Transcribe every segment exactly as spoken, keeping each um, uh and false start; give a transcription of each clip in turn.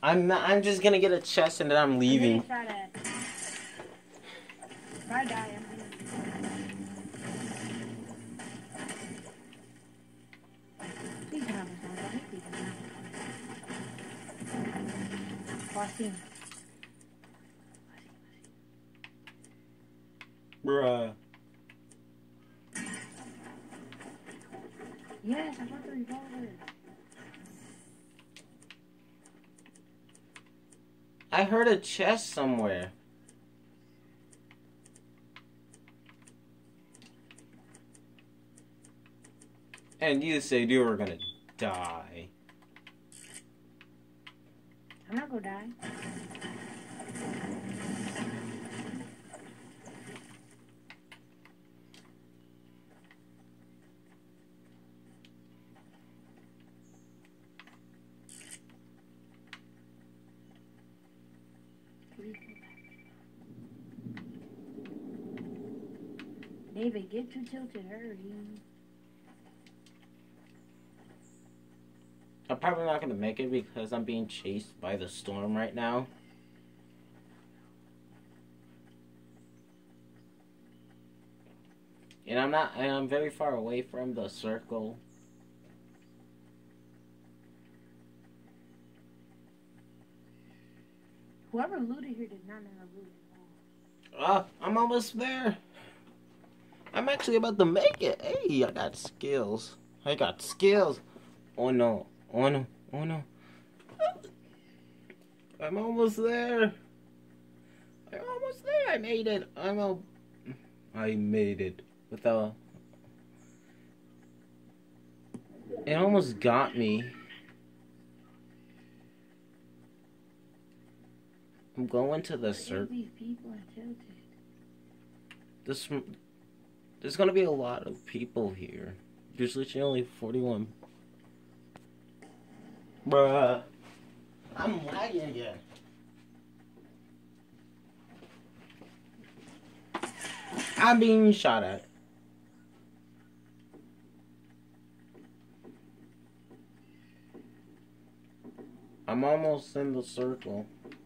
I'm not. I'm just gonna get a chest and then I'm leaving. Shot at. If I die, I'm gonna. Please don't have a song. I hate these now. Watching. Bruh. Yes, I want the revolver. I heard a chest somewhere. And you said you were gonna die. I'm not gonna die. David, get too tilted, hurry. I'm probably not gonna make it because I'm being chased by the storm right now. And I'm not, and I'm very far away from the circle. Whoever looted here did not know how to loot. Ah, I'm almost there. I'm actually about to make it. Hey, I got skills. I got skills. Oh no. Oh no. Oh no. I'm almost there. I'm almost there. I made it. I'm a... I made it. Without... It almost got me. I'm going to the circle. These people are tilted. This... There's gonna be a lot of people here. There's literally only forty-one. Bruh. I'm lagging again. I'm being shot at. I'm almost in the circle.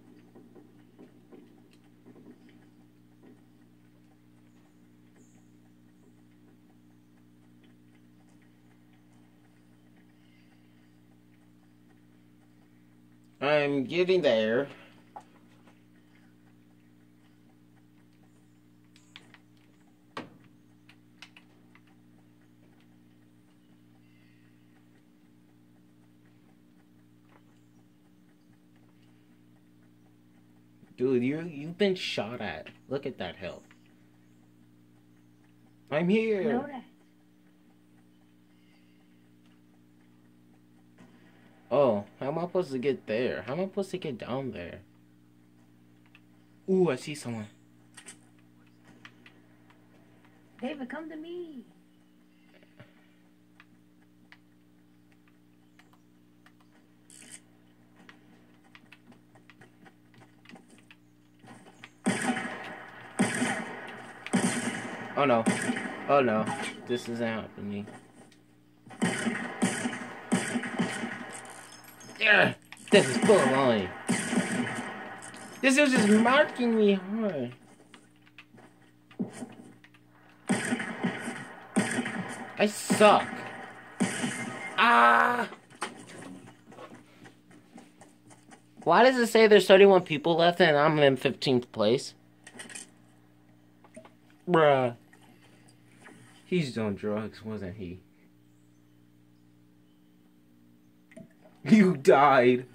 I'm getting there. Dude, you you've been shot at. Look at that health. I'm here. I know that. Oh, how am I supposed to get there? How am I supposed to get down there? Ooh, I see someone. David, come to me. Oh no. Oh no. This isn't happening. Yeah, this is bullshit. This is just marking me hard. I suck. Ah! Why does it say there's thirty-one people left and I'm in fifteenth place? Bruh. He's doing drugs, wasn't he? You died.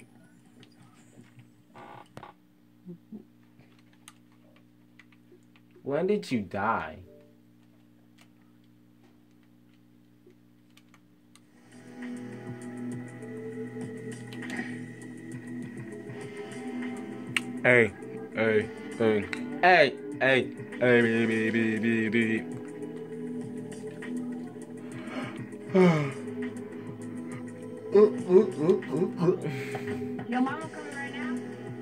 When did you die? Hey, hey, hey, hey, hey, hey, beep, beep, beep, beep. Your mama coming right now?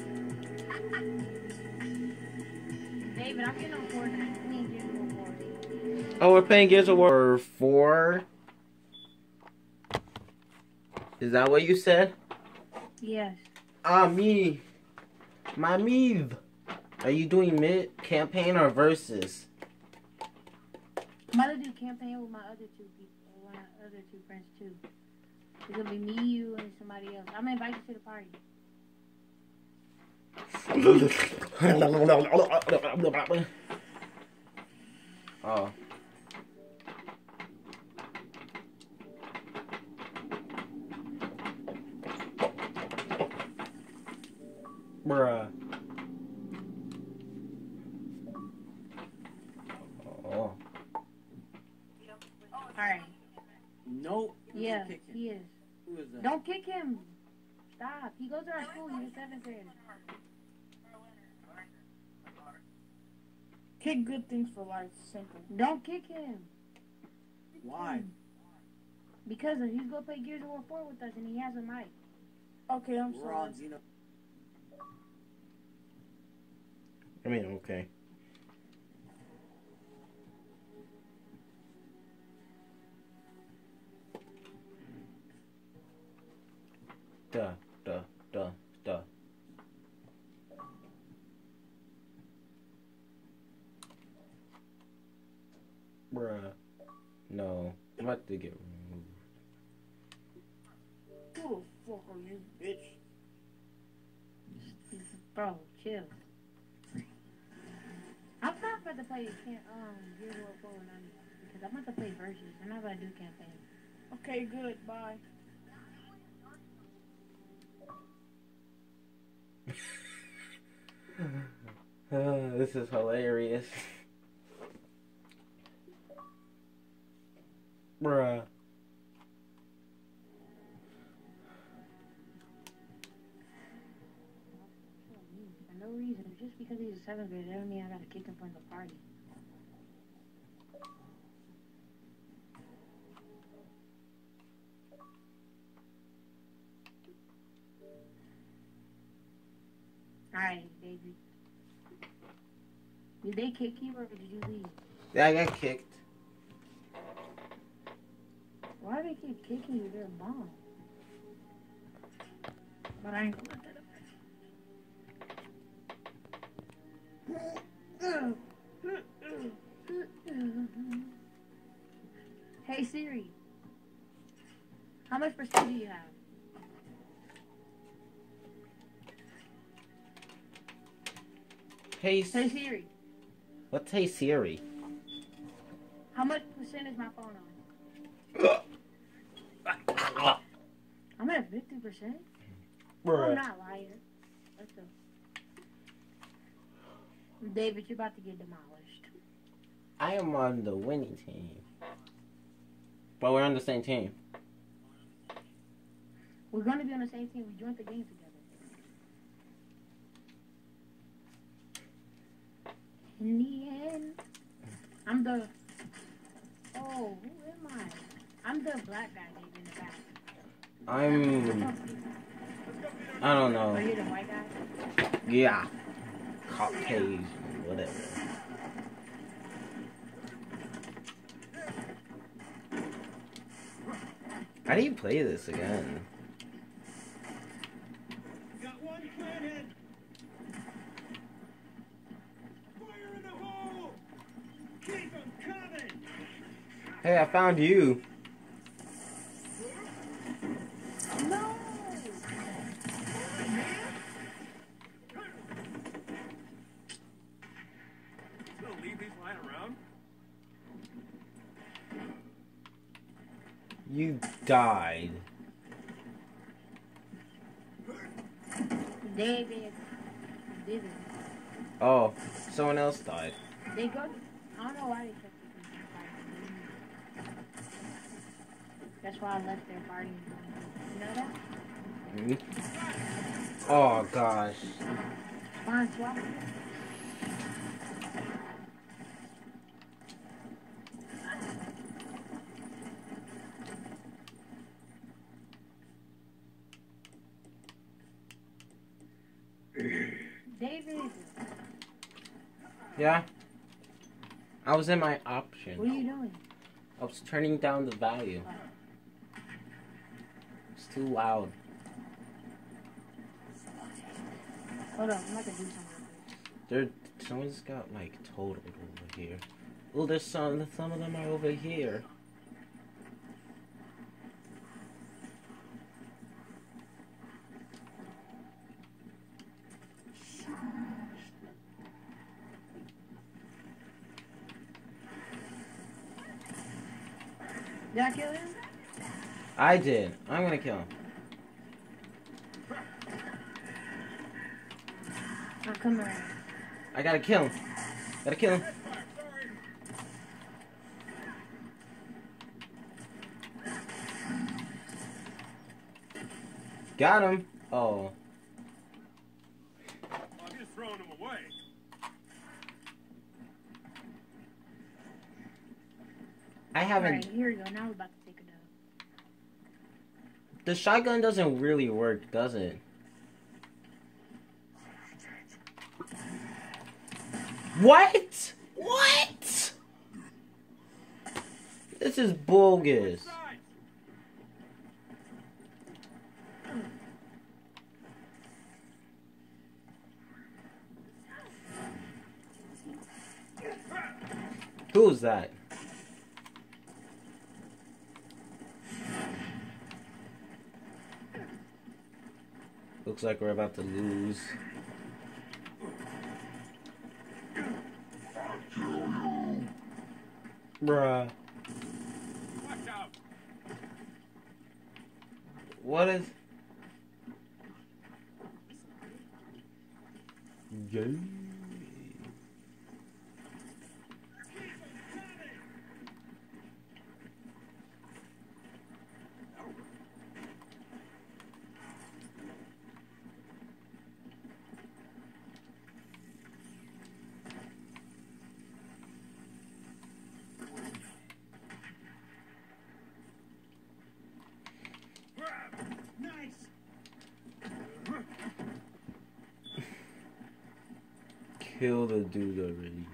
David, I'm getting on Fortnite. We need you on Fortnite. Oh, we're playing Gears of War four? Is that what you said? Yes. Ah, me. My me. Are you doing mid campaign or versus? I'm about to do campaign with my other two people, or my other two friends too. It's gonna be me, you, and somebody else. I'm gonna invite you to the party. Oh. Bruh. Oh. Alright. Nope. Yeah, Kick him. he is. Who is that? Don't kick him. Stop. He goes to our school. He's a seventh grader. Kick good things for life. Simple. Don't kick him. Why? Because he's gonna play Gears of War four with us, and he has a mic. Okay, I'm We're sorry. on Xeno. I mean, okay. Duh, duh, duh, duh. Bruh. No. I'm about to get removed. Who the fuck are you, bitch? Bro, chill. I'm not about to play can um Gears of War four with none because I'm about to play versus. I'm not about to do campaign. Okay, good. Bye. Uh, this is hilarious. Bruh. For no reason. Just because he's a seventh grader doesn't mean I gotta kick him from the party. Alright, baby. Did they kick you or did you leave? Yeah, I got kicked. Why do they keep kicking you? They're a bomb. But I ain't gonna let that up. Hey Siri. How much percent do you have? Hey, Hey Siri. what's Hey Siri? How much percent is my phone on? I'm at fifty percent. I'm Bruh. not lying. Let's go. David, you're about to get demolished. I am on the winning team. But we're on the same team. We're gonna be on the same team. We joined the game together. In the end, I'm the. Oh, who am I? I'm the black guy David, in the back. I'm. I don't Are know. you the white guy? Yeah. Caucasian, whatever. How do you play this again? Got one planted. Fire in the hole. Keep them coming. Hey, I found you. No! Don't leave these lying around. You died. David. David. Oh, someone else died. They go. I don't know why they took you from their party. That's why I left their party. You know that? Hmm? Oh gosh. Fine, swap. David, Yeah? I was in my what are option. you doing? I was turning down the volume. It's too loud. Hold on, I'm about to do something. There, someone's got like totaled over here. Oh, there's some. Some of them are over here. Did I kill him? I did. I'm gonna kill him. I'm coming around. I gotta kill him. Gotta kill him. Got him. Oh. I'm just throwing him away. I haven't. Alright, here we go. Now we're about to take a dub. The shotgun doesn't really work, does it? What? What? This is bogus. Who's that? Looks like we're about to lose. Bruh. Watch out. What is... Yay. Nice. Kill the dude already.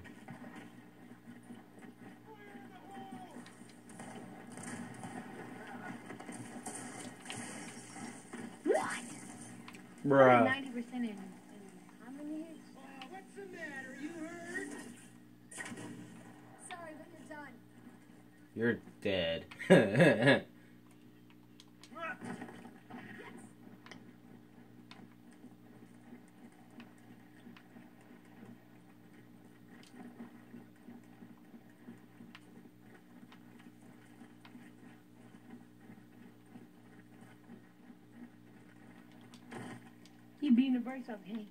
Bruh. ninety percent in, in how many hits? Oh, what's the matter? You heard? Sorry, but you're done. You're dead. He beating the brakes off him.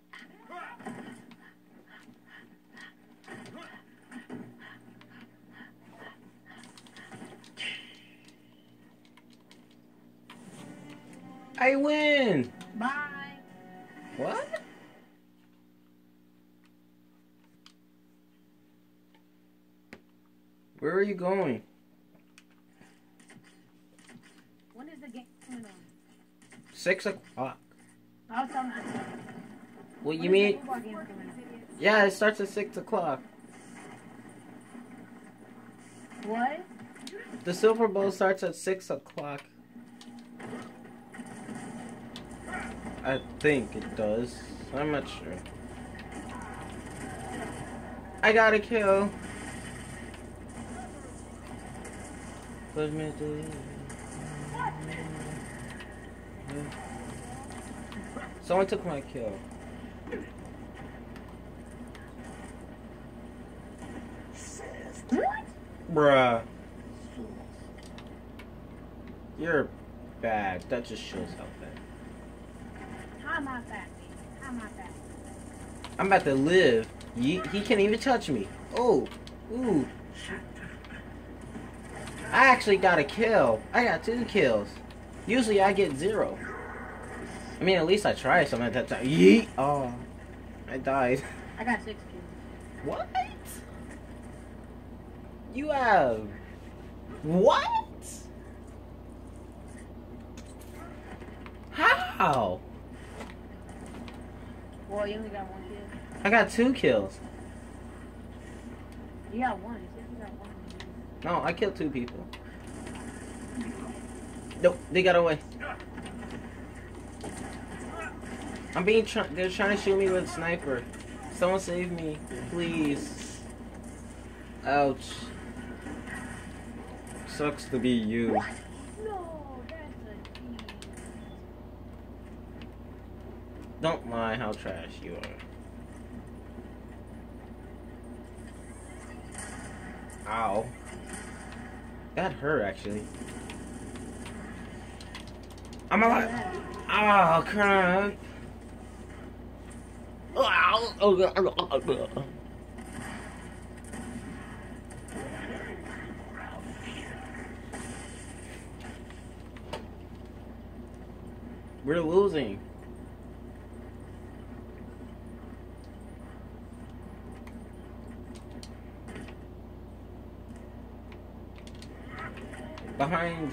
I win! Bye. What? Where are you going? When is the game coming on? Six o'clock. I was talking about What when you is the mean? football game coming on? Yeah, it starts at six o'clock. What? The Super Bowl starts at six o'clock. I think it does. I'm not sure. I got a kill. Let me do it. Someone took my kill. What? Bruh. You're bad. That just shows how bad. How am I back? How am I back? I'm about to live. He, he can't even touch me. Oh. Ooh. I actually got a kill. I got two kills. Usually I get zero. I mean, at least I tried something at that time. Yeet. Oh. I died. I got six kills. What? You have... What? How? Well, you only got one kill. I got two kills. You got one. It says you got one. No, I killed two people. Nope, they got away. I'm being tr they're trying to shoot me with a sniper. Someone save me, please. Ouch. Sucks to be you. No, that's a tease. Don't mind how trash you are. Ow. That hurt actually. I'm alive. Oh crap. Ow. Oh, we're losing. Behind.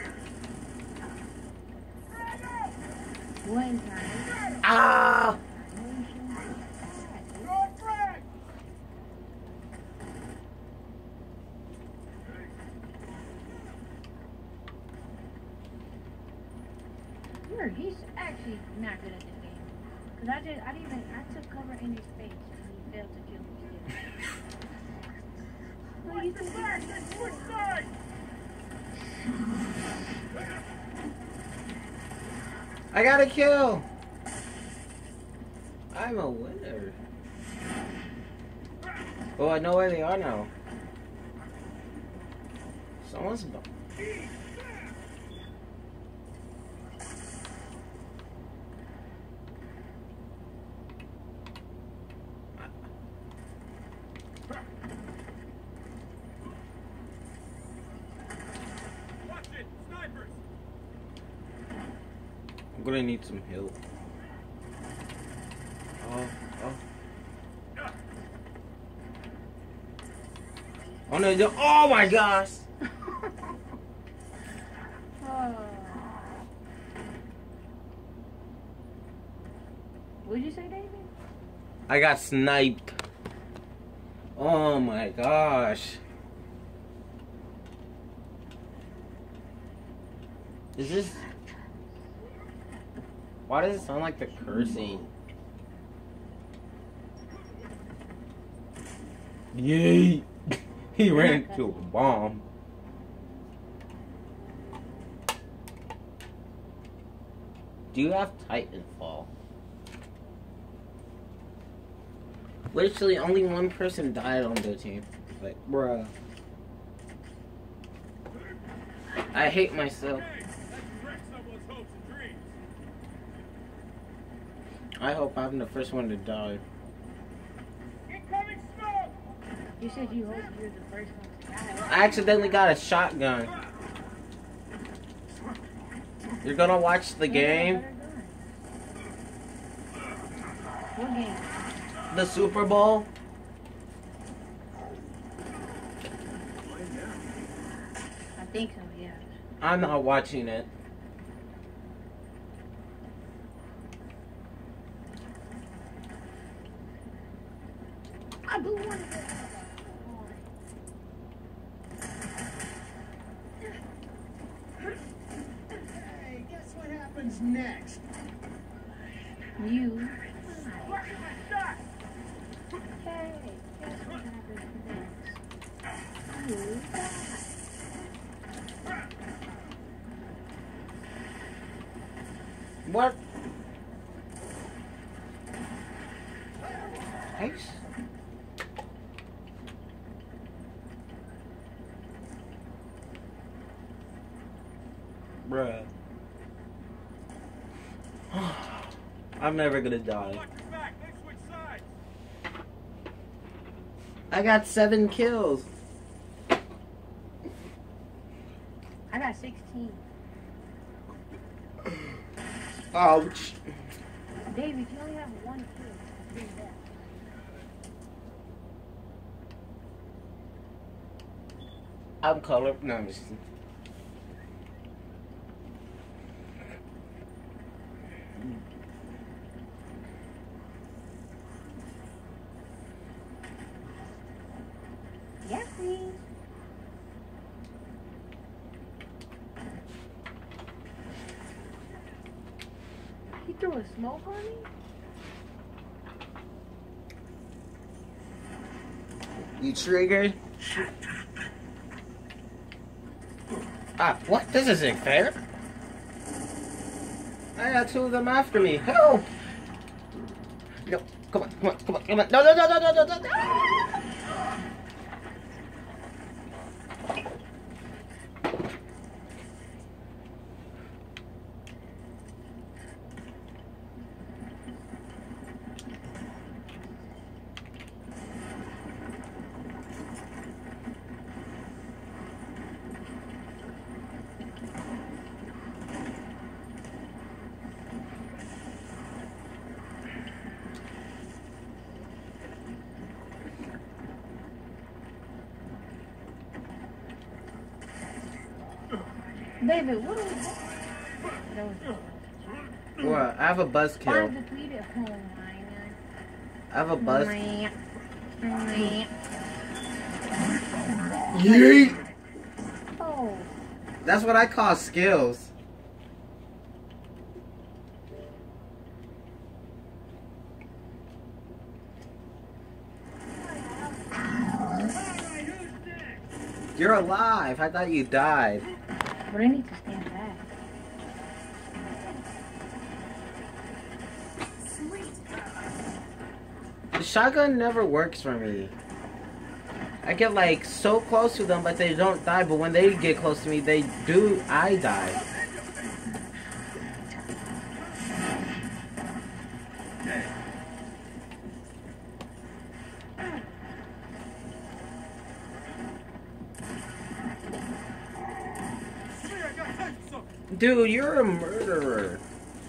One time. Ah! You're, he's actually not good at this game. Cause I did, I didn't even, I took cover in his face and he failed to kill me still. Well, you can back, switch sides! I got a kill. I'm a winner. Oh, I know where they are now. Someone's. I'm gonna need some help. Oh, oh. Oh no, no. Oh my gosh! Oh. What'd you say, David? I got sniped. Oh my gosh. Is this... Why does it sound like the cursing? Yay! He ran into a bomb. Do you have Titanfall? Literally, only one person died on the team. Like, bruh. I hate myself. I hope I'm the first one to die. Incoming smoke! You said you hope you're the first one to die. I accidentally got a shotgun. You're gonna watch the game? What game? The Super Bowl? I think so, yeah. I'm not watching it. I blew one. Hey, guess what happens next? You. Hey, guess what happens next? You die. What? Nice. Bruh. I'm never gonna die. Watch your back, they switch sides. I got seven kills. I got sixteen. Ouch. David, you only have one kill. Do that. I'm color. No, I'm just. Yeah, please. He threw threw a smoke on me? You triggered? Ah, what? This isn't fair. I got two of them after me. Help! No, come on, come on, come on, come on. No, no, no, no, no, no, no, no! David, what was that? What? I have a buzzkill. Five depleted. Oh my I have a buzz. god. Yeet! Oh. That's what I call skills. You're alive. I thought you died. But I need to stand back. The shotgun never works for me. I get like so close to them, but they don't die. But when they get close to me, they do. I die. Dude, you're a murderer.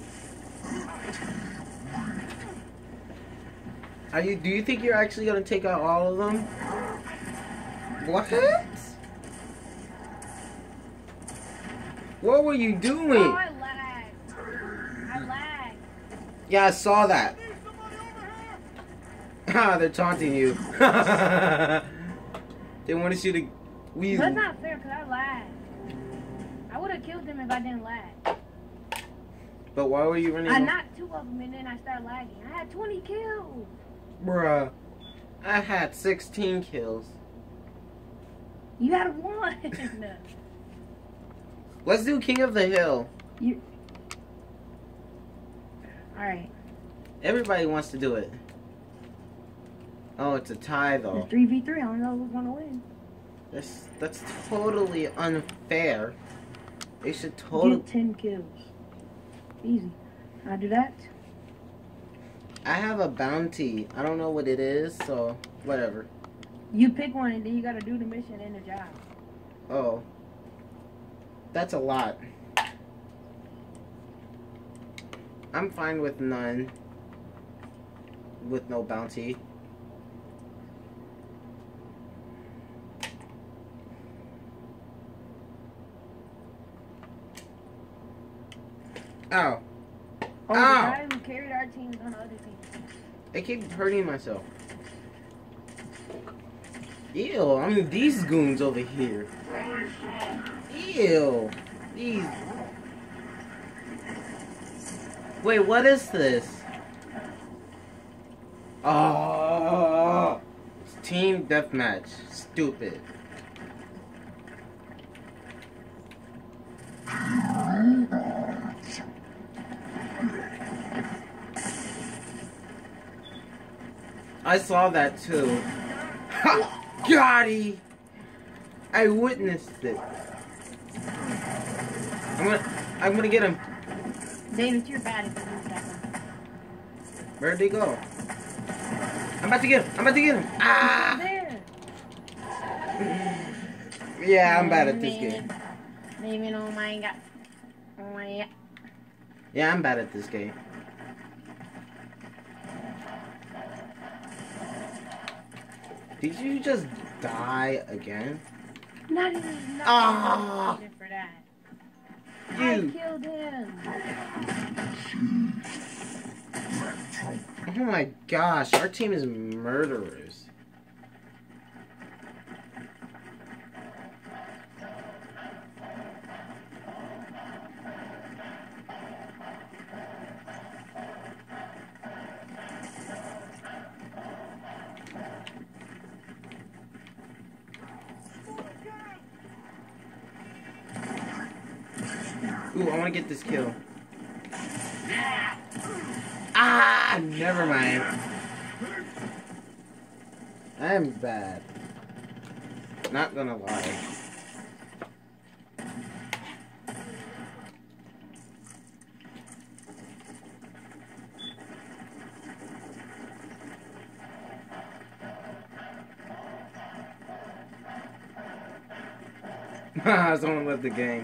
Are you? Do you think you're actually gonna take out all of them? What? What were you doing? Oh, I lagged. I lagged. Yeah, I saw that. Ah, they're taunting you. They wanted you to weasel. That's not fair because I lagged. I would have killed them if I didn't lag. But why were you running? I knocked two of them and then I started lagging. I had twenty kills. Bruh, I had sixteen kills. You had one. Let's do King of the Hill. You. All right. Everybody wants to do it. Oh, it's a tie though. It's three v three. I don't know who's gonna win. That's that's totally unfair. They should totally. Get ten kills. Easy. I do that. I have a bounty. I don't know what it is, so whatever. You pick one and then you gotta do the mission and the job. Oh. That's a lot. I'm fine with none. With no bounty. Ow. Oh, the Ow! guy who carried our team is on the other team. I keep hurting myself. Ew, I mean these goons over here. Ew. These. Wait, what is this? Oh, it's team deathmatch. Stupid. I saw that too. Ha! Gotti! I witnessed it. I'm gonna, I'm gonna get him. David, you're bad if you lose that one. Where'd they go? I'm about to get him. I'm about to get him. Ah! There. Yeah, I'm bad at this game. David, oh my god. Oh my god. Yeah, I'm bad at this game. Did you just die again? Not even. Not Ah! even for that. You. I killed him. Oh my gosh, our team is murderers. Ooh, I want to get this kill. Ah, never mind. I'm bad. Not gonna lie. Someone left the game.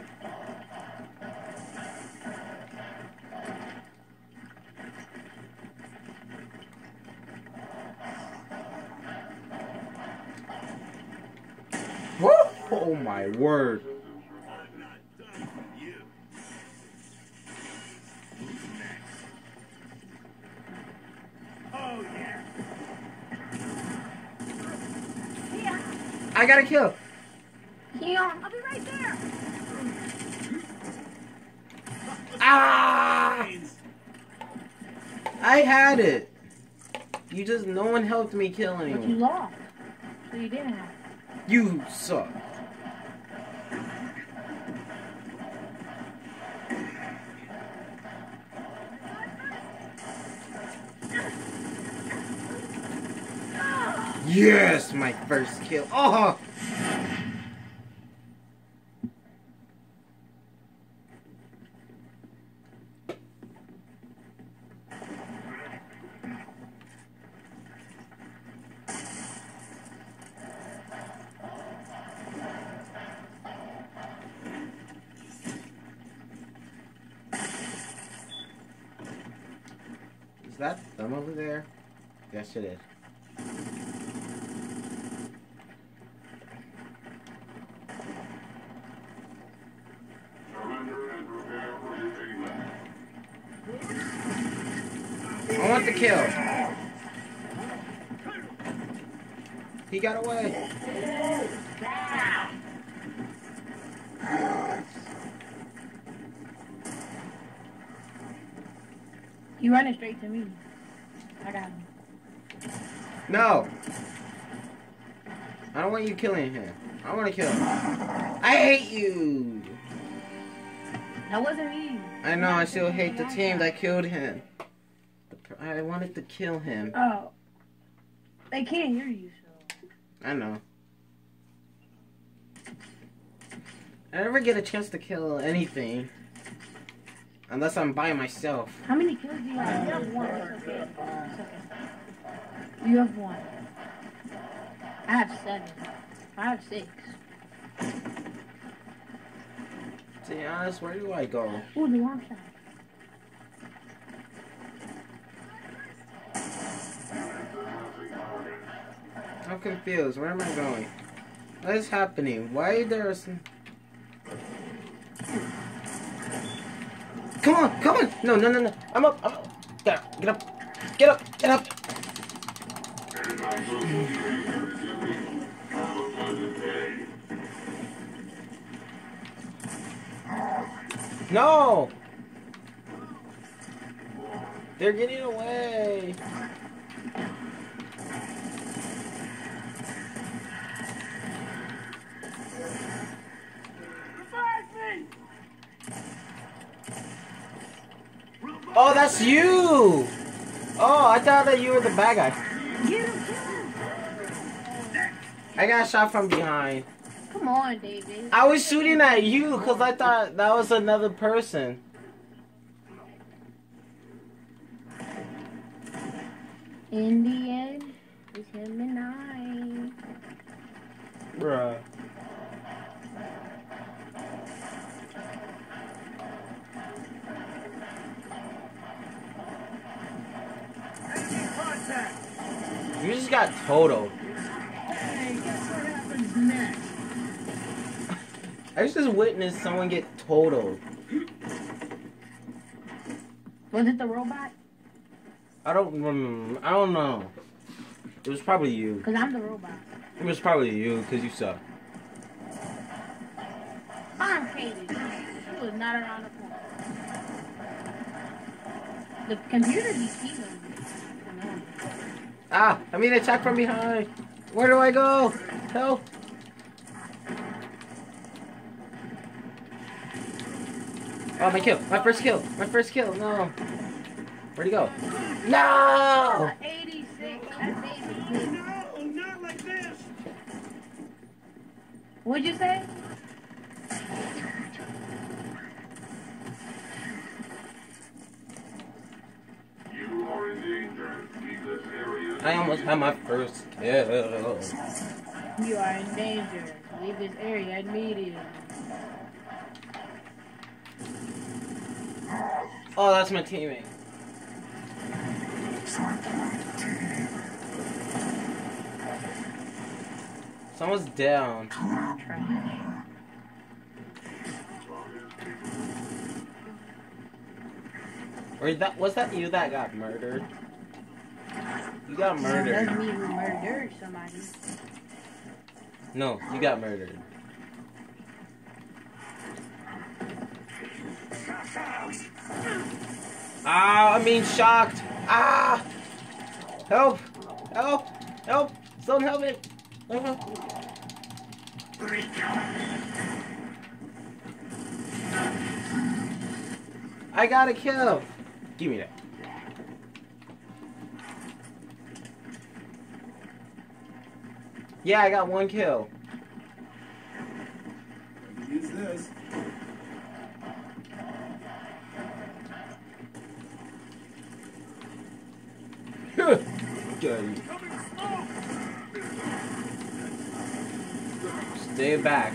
Woo! Oh my word. I'm not done with you. Who's next? Oh, yeah. I got a kill. Yeah, I'll be right there. Ah! I had it. You just, no one helped me kill But you anyone. lost. So you didn't have. You suck. Yes, my first kill. Oh! Is that them over there? Yes, it is. I want the kill. He got away. You running straight to me. I got him. No. I don't want you killing him. I want to kill him. I hate you. That wasn't me. I know, I still hate the team that killed him. I wanted to kill him. Oh. They can't hear you, so. I know. I never get a chance to kill anything. Unless I'm by myself. How many kills do you have? You have one. It's okay. It's okay. You have one. I have seven. I have six. To be honest, where do I go? Ooh, the long shot. I'm confused. Where am I going? What is happening? Why there some... Come on, come on! No, no, no, no. I'm up, I'm up. There, get up. Get up, get up. No! They're getting away. Oh, that's you! Oh, I thought that you were the bad guy. I got shot from behind. Come on, David. I was shooting at you because I thought that was another person. In the end, it's him and I. Bruh. You just got totaled. Hey, guess what happens next? I just witnessed someone get totaled. Was it the robot? I don't remember. I don't know. It was probably you. Because I'm the robot. It was probably you because you suck. I'm hated. He was not around the corner. The computer deceived him. Ah, I'm being attacked from behind. Where do I go? Help. Oh, my kill. My first kill. My first kill. No. Where'd he go? No! eighty-six. That's Oh, eighty-six. no, not like this. What'd you say? You are in danger. Leave this area. I almost had my first kill. You are in danger. Leave this area immediately. Oh, that's my teammate. Someone's down. Trash. Or that was that you that got murdered? You got That murdered. doesn't mean we murdered somebody. No, you got murdered. Ah, I'm being shocked. Ah! Help! Help! Help! Someone help me! Uh-huh. I got a kill! Give me that. Yeah, I got one kill. Use this. Good. Stay back.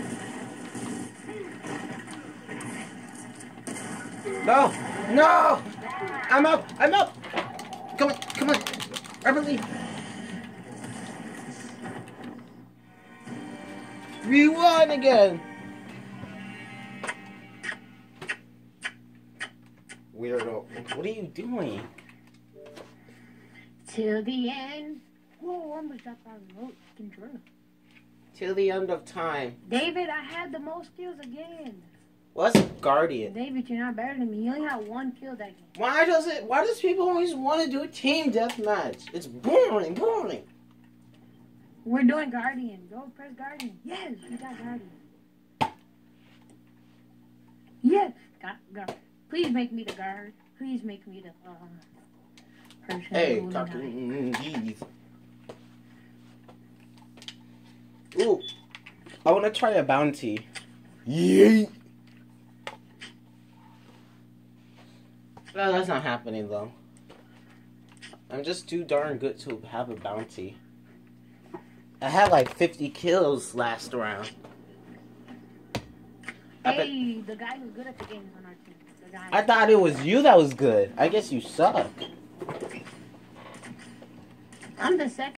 No! No! I'm up! I'm up! Come on! Come on! I believe. We won again! Weirdo. What are you doing? Till the end. Whoa, I almost dropped out of the remote control. Till the end of time. David, I had the most kills again. What's Guardian? David, you're not better than me. You only had one kill that game. Why does it? Why does people always want to do a team deathmatch? It's boring, boring. We're doing Guardian. Go press Guardian. Yes, you got Guardian. Yes, got guard. Please make me the guard. Please make me the uh, person. Hey, holding high. talking these. Ooh, I want to try a bounty. Yay! Well, that's not happening though. I'm just too darn good to have a bounty. I had like fifty kills last round. I, bet, Hey, the guy who's good at the game is on our team. The guy. I thought it was you that was good. I guess you suck. I'm the second.